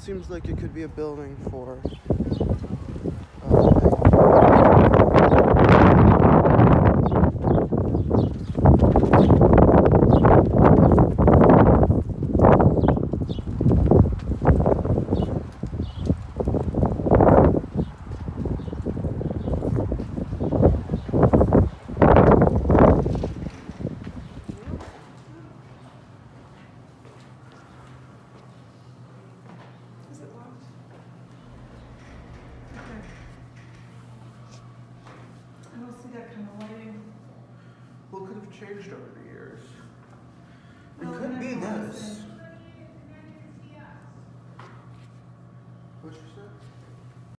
seems like it could be a building for what could have changed over the years. It could be this.